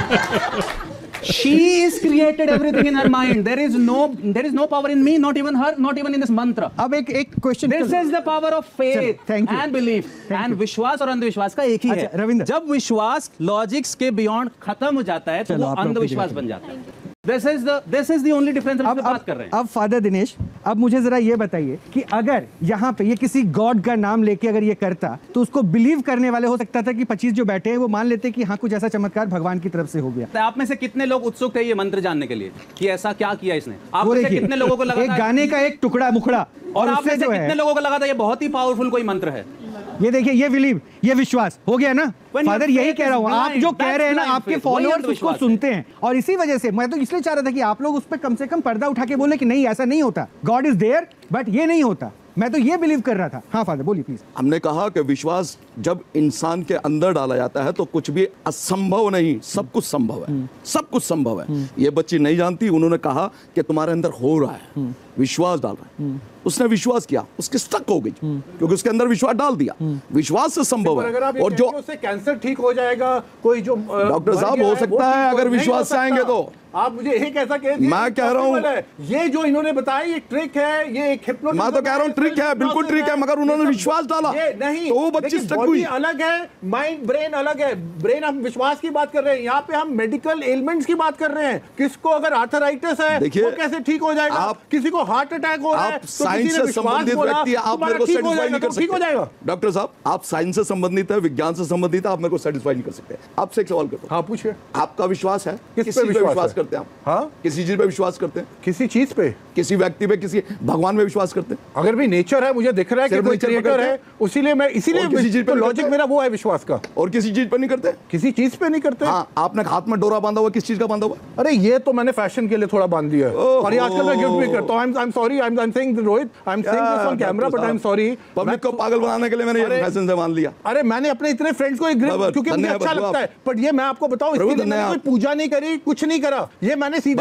छई। She is created everything in her mind. There is no, there is no power in me, not even her, not even in this mantra. अब एक एक question. This is the power of faith and belief and विश्वास और अंधविश्वास का एक ही है। रविंद्र, जब विश्वास लॉजिक्स के बियॉन्ड खत्म हो जाता है तो वो अंधविश्वास बन जाता है। This is the this is the only difference हम बात कर रहे हैं। अब फादर दिनेश, अब मुझे जरा ये बताइए कि अगर यहाँ पे ये किसी गॉड का नाम लेके अगर ये करता तो उसको बिलीव करने वाले हो सकता था कि पच्चीस जो बैठे हैं वो मान लेते कि हाँ कुछ ऐसा चमत्कार भगवान की तरफ से हो गया। तो आप में से कितने लोग उत्सुक थे ये मंत्र जानने के लिए कि ऐसा क्या किया इसने? आप में से कितने लोगों को लगा एक गाने का एक टुकड़ा मुखड़ा, और आप में से कितने लोगों को लगा था ये बहुत ही पावरफुल कोई मंत्र है? ये देखिए, ये बिलीव, ये विश्वास हो गया ना फादर। यही कह रहा हूँ, आप जो कह रहे हैं ना आपके फॉलोअर्स उसको सुनते हैं, और इसी वजह से मैं तो इसलिए चाह रहा था कि आप लोग उस पर कम से कम पर्दा उठा के बोले कि नहीं ऐसा नहीं होता, गॉड इज देयर, बट ये नहीं होता। मैं तो ये बिलीव कर रहा था। हाँ फादर बोलिए प्लीज। हमने कहा कि विश्वास जब इंसान के अंदर डाला जाता है तो कुछ भी असंभव नहीं, सब कुछ संभव है, सब कुछ संभव है। ये बच्ची नहीं जानती, उन्होंने कहा कि तुम्हारे अंदर हो रहा है, विश्वास डाल रहा है। उसने विश्वास किया, उसकी स्टक हो गई क्योंकि उसके अंदर विश्वास डाल दिया। विश्वास से संभव है। और जो उससे कैंसर ठीक हो जाएगा, कोई जो डॉक्टर साहब हो सकता है अगर विश्वास से आएंगे तो। आप मुझे एक ऐसा कह दीजिए, मैं कह रहा हूँ ये जो इन्होंने बताया ये ट्रिक है, ये एक हिप्नोटिज्म। मैं तो कह रहा हूँ ट्रिक है, बिल्कुल ट्रिक है, मगर उन्होंने विश्वास डाला नहीं तो वो बच्ची स्टक हुई। अलग है, माइंड ब्रेन अलग है। ब्रेन हम विश्वास की बात कर रहे हैं, यहाँ पे हम मेडिकल एलिमेंट्स की बात कर रहे हैं। किसको अगर आर्थराइटिस है वो कैसे ठीक हो जाएगा? आप किसी को हार्ट अटैक हो रहा है, साइंस से संबंधित व्यक्ति, आप मेरे को सेटिस्फाई नहीं कर सकते। ठीक हो जाएगा डॉक्टर साहब, आप साइंस से संबंधित है, विज्ञान से संबंधित है, आप मेरे को सेटिस्फाई नहीं कर सकते। आपसे एक सवाल करता हूं। हाँ पूछिए। आपका विश्वास है? किस पे विश्वास करते हैं आप? हाँ, किसी चीज पे विश्वास करते हैं? किसी चीज पे, किसी व्यक्ति पे, किसी भगवान में विश्वास करते हैं? अगर भी नेचर है, मुझे दिख रहा है कि कोई क्रिएटर है, इसीलिए मैं इसीलिए किसी चीज पे लॉजिक मेरा वो है विश्वास का। और किसी चीज पे नहीं करते? किसी चीज पे नहीं करते। हाँ, आपने हाथ में डोरा बांधा हुआ, किस चीज का बांधा हुआ? अरे ये तो मैंने फैशन के लिए थोड़ा बांध दिया है, और ये आजकल मैं गिफ्ट भी करता हूं। I am sorry, I am saying Rohit, I am saying this on camera, but I am sorry. Public को पागल बनाने के लिए मैंने ये फैशन से बांध लिया। अरे मैंने अपने इतने फ्रेंड्स को गिफ्ट, क्योंकि मुझे अच्छा लगता है, बट ये मैं आपको बताऊं, इसके लिए मैंने कोई पूजा नहीं करी, कुछ नहीं करा। ये मैंने सीधा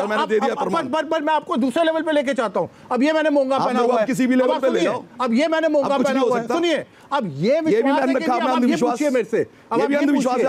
पर मैं आपको दूसरे लेवल पे लेके चाहता हूं। अब ये मैंने मोंगा पहना हुआ है, किसी भी लेवल पे ले जाओ। अब ये मैंने मोंगा पहना हुआ है, सुनिए। अब ये विश्वास है, मेरे से, अब ये भी अंधविश्वास है आपका।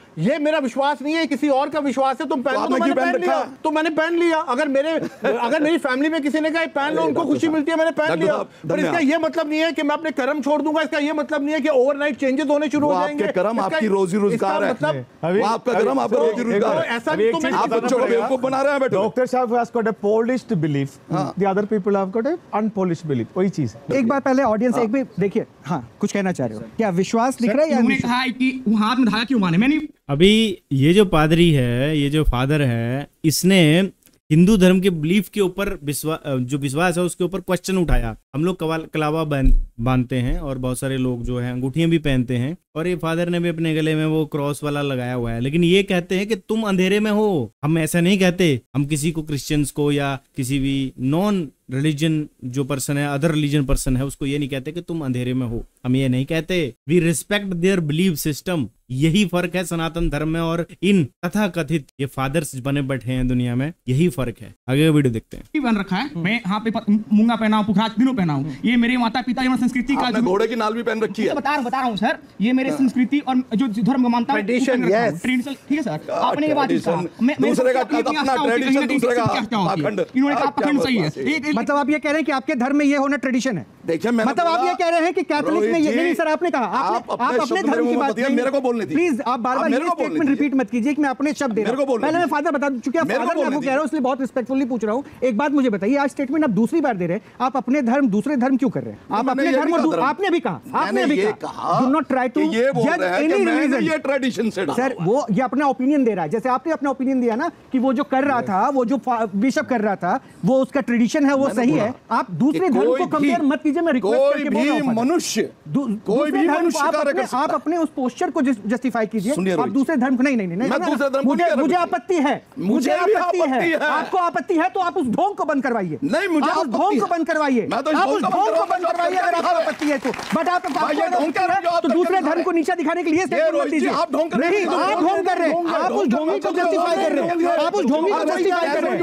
ये मेरा विश्वास नहीं है, किसी और का विश्वास है। तुम पहन लो, तो मैंने पहन लिया, तो मैंने पहन लिया। अगर मेरे अगर मेरी फैमिली में किसी ने कहा पहन लो, उनको खुशी मिलती है, मैंने पहन लिया। पर इसका ये मतलब नहीं है कि मैं अपने कर्म छोड़ दूंगा। इसका ये मतलब नहीं है कि ओवरनाइट चेंजेस होने शुरू हो जाएंगे। आपके कर्म आपकी रोजी रोजगार है, मतलब आपका कर्म आपका रोजी रोजगार है। ऐसा नहीं तो मैं आप बच्चों को बेवकूफ बना रहे हैं बेटा। डॉक्टर साहब has got a polished belief, the other people have got a unpolished belief. वही चीज। एक बार पहले ऑडियंस एक भी देखिए, हाँ कुछ कहना चाह रहे हो क्या? विश्वास दिख रहा है या उन्होंने कहा है कि हाथ में धागा क्यों बांधे? मैंने अभी ये जो पादरी है, ये जो फादर है, इसने हिंदू धर्म के बिलीफ के ऊपर विश्वास, जो विश्वास है उसके ऊपर क्वेश्चन उठाया। हम लोग कलावा बांधते हैं और बहुत सारे लोग जो है अंगूठियां भी पहनते हैं, और ये फादर ने भी अपने गले में वो क्रॉस वाला लगाया हुआ है। लेकिन ये कहते हैं कि तुम अंधेरे में हो। हम ऐसा नहीं कहते। हम किसी को, क्रिश्चियंस को या किसी भी नॉन रिलीजन जो पर्सन है, अदर रिलीजन पर्सन है, उसको ये नहीं कहते कि तुम अंधेरे में हो। हम ये नहीं कहते। We respect their believe system. यही फर्क है सनातन धर्म में और इन तथा कथित ये फादर्स बने बैठे हैं दुनिया में, यही फर्क है। आगे वीडियो देखते हैं। बन रखा है, मैं यहाँ पे मूंगा पहना हूँ, पुखराज तीनों पहना हूँ। ये मेरे माता पिता जो संस्कृति का, घोड़े की नाल भी पहन रखी है। बता बता रहा हूँ सर, ये मेरे संस्कृति और जो धर्म मानता हूँ, ट्रेडिशन। ठीक है सर, आपने ये बात दूसरे का अपना ट्रेडिशन, दूसरे का पाखंड। इन्होंने कहा पाखंड सही है। मतलब आप ये कह रहे हैं कि आपके धर्म में ये होना ट्रेडिशन है? देखिए, मतलब आप ये कह रहे हैं कि कैथोलिक में ये नहीं? सर आपने कहा आप अपने धर्म की बात, मेरे को बोलने दीजिए प्लीज। आप बार बार ये स्टेटमेंट रिपीट मत कीजिए कि मैं अपने शब्द दे रहा हूं। पहले मैं फादर बता चुका हूं, फादर मैं आपको कह रहा हूं, इसलिए बहुत रिस्पेक्टफुली पूछ रहा हूं। एक बात मुझे बताइए, आज स्टेटमेंट आप दूसरी बार दे रहे हैं। आप अपने धर्म दूसरे धर्म क्यों कर रहे हैं? आप अपने धर्म और आपने भी कहा आपने भी कहा डू नॉट ट्राई टू जज एनी रिलीजन। ये ट्रेडिशन से सर वो ये अपना ओपिनियन दे रहा है। जैसे आपने अपना ओपिनियन दिया ना कि वो जो कर रहा था, वो जो बिशप कर रहा था, वो उसका ट्रेडिशन है, वो सही है। आप दूसरे धर्म को कंपेयर मत कीजिए। मैं रिक्वेस्ट करके बोल रहा हूं, मनुष्य कोई भी मनुष्य आप अपने उस पोस्चर को जस्टिफाई कीजिए। आप दूसरे धर्म को नहीं नहीं नहीं मुझे मुझे आपत्ति है, मुझे आपत्ति है। आपको आपत्ति है तो आप उस ढोंग को बंद करवाइए। नहीं, मुझे आप ढोंग को बंद करवाइए। आप उस ढोंग को बंद करवाइए अगर आपको आपत्ति है तो। बट आप तो दूसरे धर्म को नीचा दिखाने के लिए स्टेटमेंट मत दीजिए। आप ढोंग कर रहे हैं, आप ढोंग कर रहे हैं, आप उस ढोंगी को जस्टिफाई कर रहे हैं, आप उस ढोंगी को जस्टिफाई कर रहे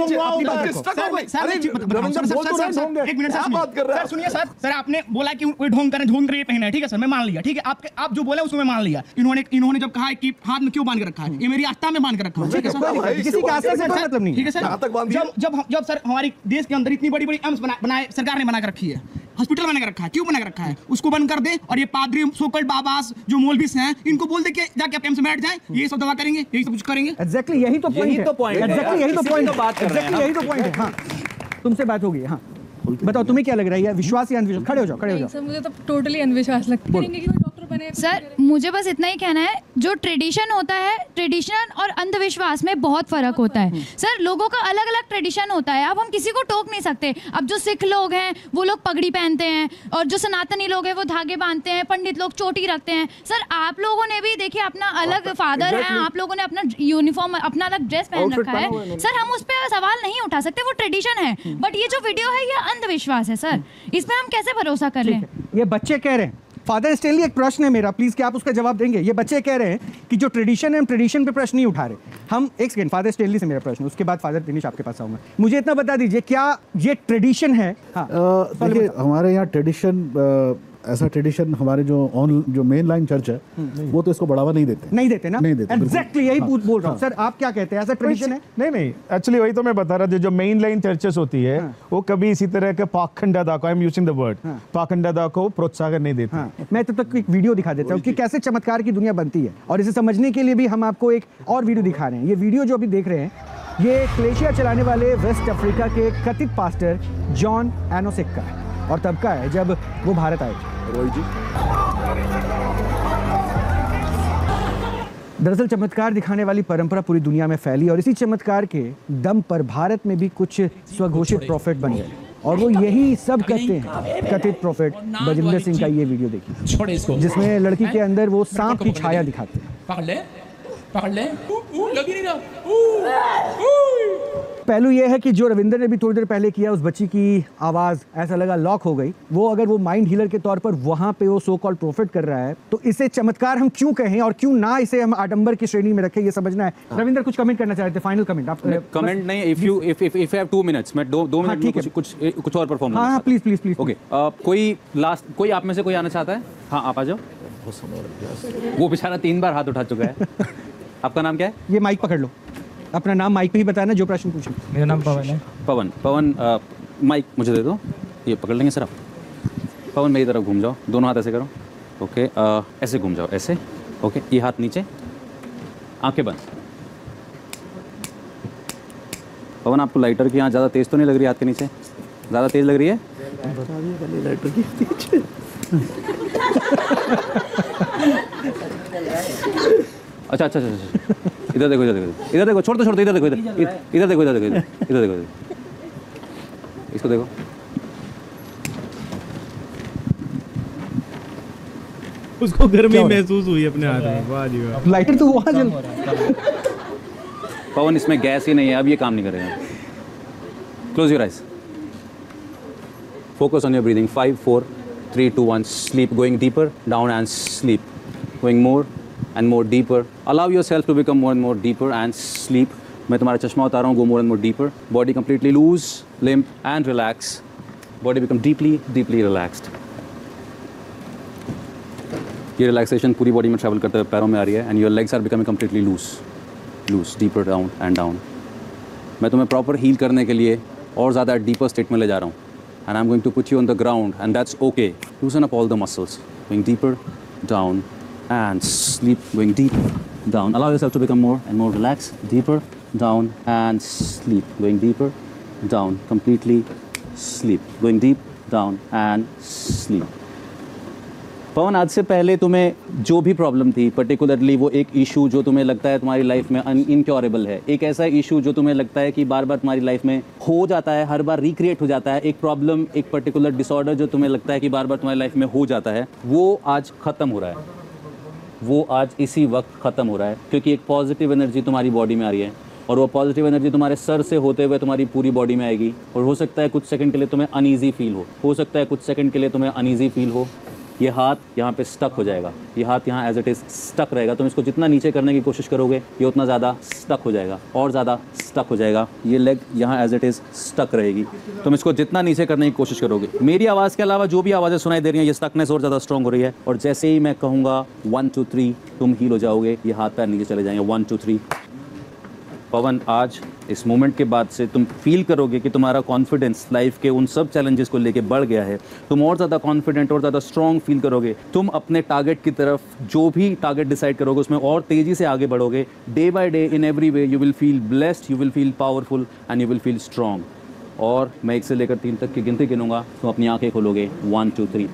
हैं। सुनिए सर, सर आपने बोला कि कोई ढोंग कर ढोंग कर पहना है, ठीक है सर, मैं मान लिया। ठीक है, आप आप जो बोले उसको मैं मान लिया। इन्होंने इन्होंने जब कहा कि हाथ में क्यों बांध के रखा है, ये मेरी आस्था में बांध के रखा है। ठीक है सर, किसी की आस्था से कोई मतलब नहीं। ठीक है सर, जब जब जब सर हमारी देश के अंदर इतनी बड़ी बड़ी एम्स बनाए, सरकार ने बना के रखी है, हॉस्पिटल बना के रखा है, क्यों बना के रखा है? उसको बंद कर दे और ये पादरी सोकल्ड बाबास जो मौलवीस हैं, इनको बोल दे कि जाके आप एम्स में बैठ जाएं, ये सब दवा करेंगे, यही सब कुछ करेंगे। एग्जैक्टली यही तो पॉइंट है, एग्जैक्टली यही तो पॉइंट है, एग्जैक्टली यही तो पॉइंट है। हाँ, तुमसे बात हो गई। हाँ बताओ, तुम्हें क्या लग रहा है? विश्वास या अंधविश्वास? खड़े हो जाओ, खड़े हो जाओ। सर मुझे तो टोटली अंधविश्वास लगता है। सर मुझे बस इतना ही कहना है, जो ट्रेडिशन होता है, ट्रेडिशन और अंधविश्वास में बहुत फर्क होता है। सर लोगों का अलग अलग ट्रेडिशन होता है, अब हम किसी को टोक नहीं सकते। अब जो सिख लोग हैं वो लोग पगड़ी पहनते हैं, और जो सनातनी लोग हैं वो धागे बांधते हैं, पंडित लोग चोटी रखते हैं। सर आप लोगों ने भी देखिए अपना अलग फादर है, आप लोगों ने अपना यूनिफॉर्म, अपना अलग ड्रेस पहन रखा है। सर हम उस पर सवाल नहीं उठा सकते, वो ट्रेडिशन है। बट ये जो वीडियो है ये अंधविश्वास है सर, इसमें हम कैसे भरोसा कर लें? ये बच्चे कह रहे हैं, फादर स्टेनली एक प्रश्न है मेरा, प्लीज क्या आप उसका जवाब देंगे? ये बच्चे कह रहे हैं कि जो ट्रेडिशन है हम ट्रेडिशन पे प्रश्न नहीं उठा रहे। हम एक सेकंड, फादर स्टेनली से मेरा प्रश्न, उसके बाद फादर दिनेश आपके पास आऊंगा। मुझे इतना बता दीजिए, क्या ये ट्रेडिशन है? हाँ, देखिए हमारे यहाँ ट्रेडिशन, ऐसा ट्रेडिशन हमारे जो ऑन जो मेन लाइन चर्च है वो तो इसको बढ़ावा नहीं देते नहीं देते ना? नहीं देते। एग्जैक्टली यही पूछ बोल रहा हूँ। सर आप क्या कहते हैं, ऐसा ट्रेडिशन है? नहीं नहीं, एक्चुअली वही तो मैं बता रहा था, जो मेन लाइन चर्चेस होती है वो कभी इसी तरह के पाखंडा को, I am using the word, पाखंडा को प्रोत्साहन नहीं देते। मैं तब तक एक वीडियो दिखा देता हूँ कि कैसे चमत्कार की दुनिया बनती है, और इसे समझने के लिए भी हम आपको एक और वीडियो दिखा रहे हैं। ये वीडियो जो अभी देख रहे हैं, ये क्लेशिया चलाने वाले वेस्ट अफ्रीका के कथित पास्टर जॉन एनोसिक का है, और तब का है जब वो भारत आए थे। दरअसल चमत्कार दिखाने वाली परंपरा पूरी दुनिया में फैली, और इसी चमत्कार के दम पर भारत में भी कुछ स्वघोषित प्रॉफिट बन गए, और वो यही सब करते हैं। कथित प्रॉफिट बजिंदर सिंह का ये वीडियो देखिए, जिसमें लड़की के अंदर वो सांप की छाया दिखाते हैं। पकड़ ले, पकड़ ले, लगी नहीं ना। पहलू ये है कि जो रविंदर ने भी थोड़ी देर पहले किया, उस बच्ची की आवाज़ ऐसा लगा लॉक हो गई। वो अगर वो माइंड हीलर के तौर पर वहाँ पे वो सो कॉल्ड प्रॉफिट कर रहा है, तो इसे चमत्कार हम क्यों कहें और क्यों ना इसे हम आडंबर की श्रेणी में रखें, ये समझना है। रविंदर कुछ कमेंट करना चाहते थे, फाइनल कमेंट आप? कमेंट नहीं, if you if if if have two minutes, मैं दो दो मिनट में कुछ कुछ कुछ और परफॉर्म करना। हां प्लीज प्लीज प्लीज। ओके, कोई लास्ट, कोई आप में से कोई आना चाहता है? हाँ आप आ जाओ। वो बेचारा तीन बार हाथ उठा चुका है। आपका नाम क्या है? ये माइक पकड़ लो, अपना नाम माइक पे ही बताना जो प्रश्न पूछे। मेरा नाम पवन है। पवन, पवन आ, माइक मुझे दे दो, ये पकड़ लेंगे सर आप। पवन मेरी तरफ घूम जाओ, दोनों हाथ ऐसे करो, ओके, आ, ऐसे घूम जाओ, ऐसे, ओके, ये हाथ नीचे, आंखें बंद। पवन आपको लाइटर की यहाँ ज़्यादा तेज़ तो नहीं लग रही, हाथ के नीचे ज़्यादा तेज़ लग रही है? लाइटर की नीचे अच्छा अच्छा अच्छा अच्छा, इधर देखो, इधर देखो, इधर देखो, छोड़ दो छोड़ दो, इधर देखो, इधर इधर देखो, इधर देखो, इधर इधर देखो, इसको देखो। उसको गर्मी महसूस हुई अपने हाथ में। वाह जी वाह, लाइटर तो वहाँ जल। पवन इसमें गैस ही नहीं है, अब ये काम नहीं करेगा। Close your eyes, focus on your breathing. Five four three two one, sleep, going deeper down and sleep, going more and more deeper. Allow yourself to become more and more deeper and sleep. मैं तुम्हारा चश्मा उतार रहा हूँ, go more and more deeper. Body completely loose, limp and relax. Body become deeply, deeply relaxed. ये relaxation पूरी body में travel करते हुए पैरों में आ रही है and your legs are becoming completely loose, loose, deeper down and down. मैं तुम्हें proper heal करने के लिए और ज़्यादा deeper state में ले जा रहा हूँ and I'm going to put you on the ground and that's okay. Loosen up all the muscles, going deeper, down and sleep, going deep down. Allow yourself to become more and more relaxed, deeper down and sleep, going deeper down, completely sleep, going deep down and sleep. पवन, आज से पहले तुम्हें जो भी problem थी, particularly वो एक issue जो तुम्हें लगता है तुम्हारी लाइफ में इनक्योरेबल है, एक ऐसा इशू जो तुम्हें लगता है कि बार बार तुम्हारी लाइफ में हो जाता है, हर बार रिक्रिएट हो जाता है, एक प्रॉब्लम, एक पर्टिकुलर डिसऑर्डर जो तुम्हें लगता है कि बार बार तुम्हारी लाइफ में हो जाता है, वो आज ख़त्म हो रहा है, वो आज इसी वक्त ख़त्म हो रहा है, क्योंकि एक पॉजिटिव एनर्जी तुम्हारी बॉडी में आ रही है और वो पॉजिटिव एनर्जी तुम्हारे सर से होते हुए तुम्हारी पूरी बॉडी में आएगी। और हो सकता है कुछ सेकंड के लिए तुम्हें अनईजी फील हो हो सकता है कुछ सेकंड के लिए तुम्हें अनईजी फील हो ये हाथ यहाँ पे स्टक हो जाएगा, ये हाथ यहाँ एज इट इज़ स्टक रहेगा। तुम इसको जितना नीचे करने की कोशिश करोगे ये उतना ज़्यादा स्टक हो जाएगा और ज़्यादा स्टक हो जाएगा। ये लेग यहाँ एज इट इज़ स्टक रहेगी, तुम इसको जितना नीचे करने की कोशिश करोगे। मेरी आवाज़ के अलावा जो भी आवाज़ें सुनाई दे रही हैं ये स्टकनेस और ज़्यादा स्ट्रॉन्ग हो रही है। और जैसे ही मैं कहूँगा वन टू थ्री तुम हील हो जाओगे, ये हाथ पैर नीचे चले जाएंगे। One two three. पवन, आज इस मोमेंट के बाद से तुम फील करोगे कि तुम्हारा कॉन्फिडेंस लाइफ के उन सब चैलेंजेस को लेके बढ़ गया है। तुम और ज़्यादा कॉन्फिडेंट और ज़्यादा स्ट्रॉन्ग फील करोगे। तुम अपने टारगेट की तरफ जो भी टारगेट डिसाइड करोगे उसमें और तेज़ी से आगे बढ़ोगे। Day by day in every way you will feel blessed, you will feel powerful and you will feel strong. और मैं एक से लेकर तीन तक की गिनती गिनूंगा, तुम अपनी आंखें खोलोगे। One two three.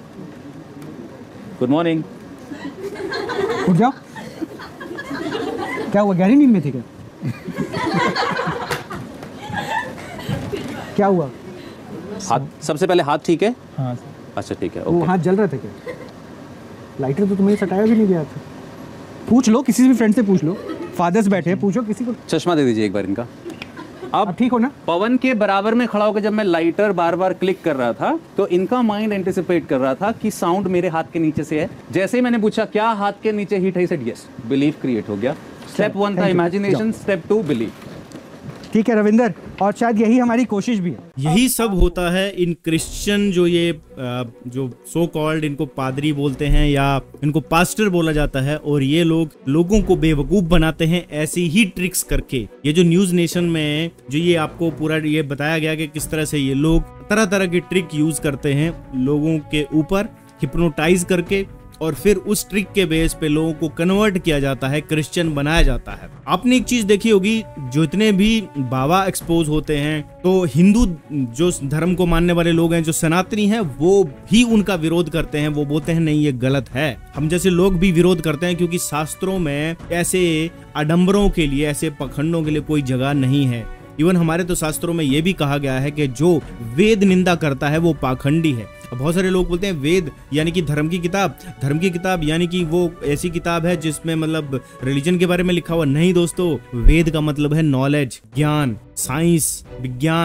Good morning. उठ जाओ। क्या हुआ, गहरी नींद में थी क्या? क्या हुआ? हाथ, सबसे पहले हाथ ठीक है? हाँ। अच्छा ठीक है। वो हाथ जल रहे थे क्या? लाइटर तो तुम्हें सटाया भी नहीं गया था। पूछ लो, किसी भी फ्रेंड से पूछ लो, फादर्स बैठे हैं, पूछो किसी को। चश्मा दे दीजिए एक बार इनका। अब ठीक हो ना? पवन के बराबर में खड़ा होकर जब मैं लाइटर बार बार क्लिक कर रहा था तो इनका माइंड एंटिसिपेट कर रहा था कि साउंड मेरे हाथ के नीचे से है। जैसे ही मैंने पूछा क्या हाथ के नीचे हीट है, सेड यस, बिलीव क्रिएट हो गया। स्टेप वन था इमेजिनेशन, स्टेप टू बिलीव। ठीक है रविंदर, और शायद यही हमारी कोशिश भी है। यही सब होता है इन क्रिश्चियन जो ये जो सो कॉल्ड, इनको पादरी बोलते हैं या इनको पास्टर बोला जाता है, और ये लोग लोगों को बेवकूफ बनाते हैं ऐसी ही ट्रिक्स करके। ये जो न्यूज नेशन में जो ये आपको पूरा ये बताया गया कि किस तरह से ये लोग तरह तरह की ट्रिक यूज करते हैं लोगों के ऊपर, हिप्नोटाइज करके, और फिर उस ट्रिक के बेस पे लोगों को कन्वर्ट किया जाता है, क्रिश्चियन बनाया जाता है। आपने एक चीज देखी होगी, जो इतने भी बाबा एक्सपोज होते हैं तो हिंदू जो धर्म को मानने वाले लोग हैं, जो सनातनी हैं, वो भी उनका विरोध करते हैं। वो बोलते हैं नहीं ये गलत है। हम जैसे लोग भी विरोध करते हैं क्योंकि शास्त्रों में ऐसे आडंबरों के लिए, ऐसे पखंडों के लिए कोई जगह नहीं है। इवन हमारे तो शास्त्रों में ये भी कहा गया है कि जो वेद निंदा करता है वो पाखंडी है। अब बहुत सारे लोग बोलते हैं वेद यानी कि धर्म की किताब, धर्म की किताब यानी कि वो ऐसी किताब है जिसमें मतलब रिलीजन के बारे में लिखा हुआ। नहीं दोस्तों, वेद का मतलब है नॉलेज, ज्ञान, साइंस, विज्ञान,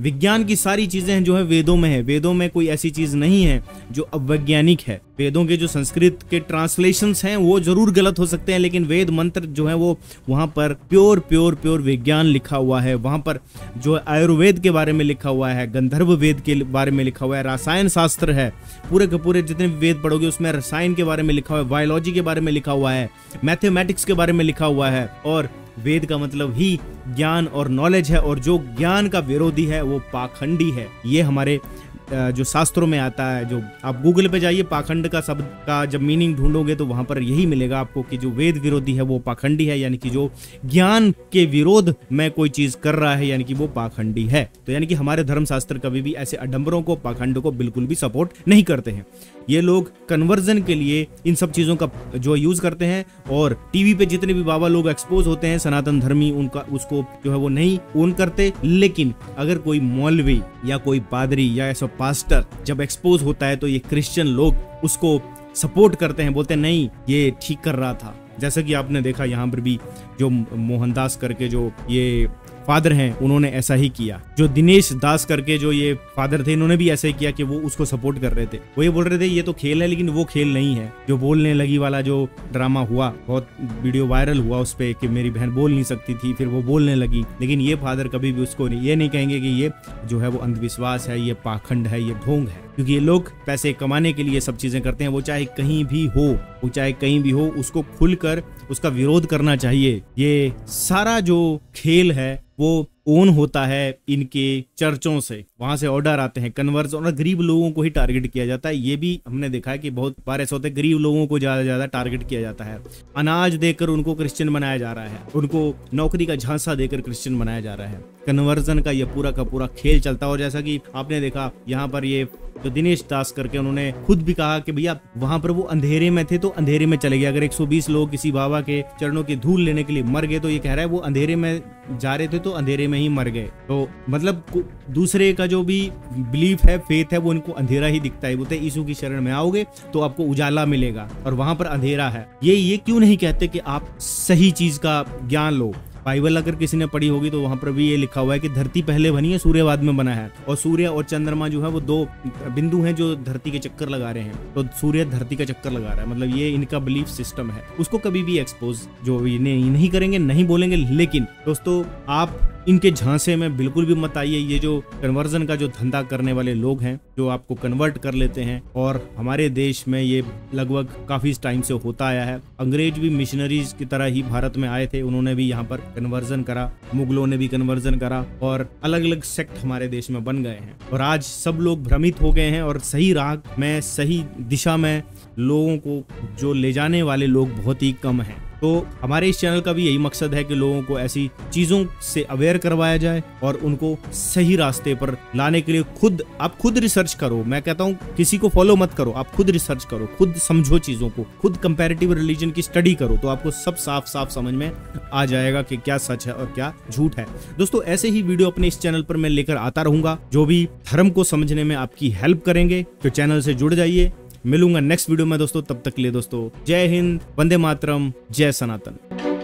विज्ञान की सारी चीजें जो है वेदों में है। वेदों में कोई ऐसी चीज नहीं है जो अवैज्ञानिक है। वेदों के जो संस्कृत के ट्रांसलेशंस हैं वो जरूर गलत हो सकते हैं, लेकिन वेद मंत्र जो है वो वहां पर प्योर प्योर प्योर विज्ञान लिखा हुआ है। वहां पर जो आयुर्वेद के बारे में लिखा हुआ है, गंधर्व वेद के बारे में लिखा हुआ है, रसायन शास्त्र है, पूरे के पूरे जितने वेद पढ़ोगे उसमें रसायन के बारे में लिखा हुआ है, बायोलॉजी के बारे में लिखा हुआ है, मैथमेटिक्स के बारे में लिखा हुआ है। और वेद का मतलब ही ज्ञान और नॉलेज है, और जो ज्ञान का विरोधी है वो पाखंडी है। ये हमारे जो शास्त्रों में आता है, जो आप गूगल पे जाइए पाखंड का शब्द का जब मीनिंग ढूंढोगे तो वहां पर यही मिलेगा आपको कि जो वेद विरोधी है वो पाखंडी है, यानी कि जो ज्ञान के विरोध में कोई चीज कर रहा है यानी कि वो पाखंडी है। तो यानी कि हमारे धर्मशास्त्र कभी भी ऐसे अडंबरों को, पाखंड को बिल्कुल भी सपोर्ट नहीं करते हैं। ये लोग कन्वर्जन के लिए इन सब चीजों का जो यूज करते हैं, और टीवी पे जितने भी बाबा लोग एक्सपोज होते हैं सनातन धर्मी, उनका उसको जो है वो नहीं ओन करते। लेकिन अगर कोई मौलवी या कोई पादरी या ऐसा पास्टर जब एक्सपोज होता है तो ये क्रिश्चियन लोग उसको सपोर्ट करते हैं, बोलते हैं नहीं ये ठीक कर रहा था। जैसा कि आपने देखा यहाँ पर भी जो मोहनदास करके जो ये फादर हैं उन्होंने ऐसा ही किया, जो दिनेश दास करके जो ये फादर थे इन्होंने भी ऐसा ही किया कि वो उसको सपोर्ट कर रहे थे। वो ये बोल रहे थे ये तो खेल है, लेकिन वो खेल नहीं है। जो बोलने लगी वाला जो ड्रामा हुआ, बहुत वीडियो वायरल हुआ उस पे कि मेरी बहन बोल नहीं सकती थी, फिर वो बोलने लगी, लेकिन ये फादर कभी भी उसको नहीं, ये नहीं कहेंगे कि ये जो है वो अंधविश्वास है, ये पाखंड है, ये ढोंग है। क्योंकि ये लोग पैसे कमाने के लिए सब चीजें करते हैं। वो चाहे कहीं भी हो, वो चाहे कहीं भी हो, उसको खुलकर उसका विरोध करना चाहिए। ये सारा जो खेल है वो ओन होता है इनके चर्चों से, वहां से ऑर्डर आते हैं, कन्वर्स, और गरीब लोगों को ही टारगेट किया जाता है। ये भी हमने देखा है कि बहुत बार ऐसा होता है, गरीब लोगों को ज्यादा ज्यादा टारगेट किया जाता है। अनाज देकर उनको क्रिश्चियन बनाया जा रहा है, उनको नौकरी का झांसा देकर क्रिश्चियन बनाया जा रहा है। कन्वर्जन का ये पूरा का पूरा खेल चलता है। और जैसा कि आपने देखा यहाँ पर ये जो दिनेश दास करके उन्होंने खुद भी कहा कि भैया वहां पर वो अंधेरे में थे तो अंधेरे में चले गए। अगर एक सौ बीस लोग किसी बाबा के चरणों की धूल लेने के लिए मर गए तो ये कह रहा है वो अंधेरे में जा रहे थे तो अंधेरे में ही मर गए। तो मतलब दूसरे का जो भी बिलीफ है, फेथ है, वो इनको अंधेरा ही दिखता है। बोलते यीशु की शरण में आओगे तो आपको उजाला मिलेगा, और वहां पर अंधेरा है। ये ये क्यों नहीं कहते कि आप सही चीज का ज्ञान लो? बाइबल अगर किसी ने पढ़ी होगी तो वहां पर भी ये लिखा हुआ है कि धरती पहले बनी है, सूर्य बाद में बना है, और सूर्य और चंद्रमा जो है वो दो बिंदु हैं जो धरती के चक्कर लगा रहे हैं। तो सूर्य धरती का चक्कर लगा रहा है, मतलब ये इनका बिलीफ सिस्टम है। उसको कभी भी एक्सपोज जो इन्हें नहीं करेंगे, नहीं बोलेंगे। लेकिन दोस्तों आप इनके झांसे में बिल्कुल भी मत आइए। ये जो कन्वर्जन का जो धंधा करने वाले लोग हैं, जो आपको कन्वर्ट कर लेते हैं, और हमारे देश में ये लगभग काफी टाइम से होता आया है। अंग्रेज भी मिशनरीज की तरह ही भारत में आए थे, उन्होंने भी यहाँ पर कन्वर्जन करा, मुगलों ने भी कन्वर्जन करा, और अलग अलग सेक्ट हमारे देश में बन गए हैं। और आज सब लोग भ्रमित हो गए हैं, और सही राह में, सही दिशा में लोगों को जो ले जाने वाले लोग बहुत ही कम हैं। तो हमारे इस चैनल का भी यही मकसद है कि लोगों को ऐसी चीजों से अवेयर करवाया जाए और उनको सही रास्ते पर लाने के लिए खुद आप खुद रिसर्च करो। मैं कहता हूँ किसी को फॉलो मत करो, आप खुद रिसर्च करो, खुद समझो चीजों को, खुद कंपैरेटिव रिलीजन की स्टडी करो, तो आपको सब साफ साफ समझ में आ जाएगा कि क्या सच है और क्या झूठ है। दोस्तों ऐसे ही वीडियो अपने इस चैनल पर मैं लेकर आता रहूंगा जो भी धर्म को समझने में आपकी हेल्प करेंगे। तो चैनल से जुड़ जाइए। मिलूंगा नेक्स्ट वीडियो में दोस्तों, तब तक के लिए दोस्तों जय हिंद, वंदे मातरम, जय सनातन।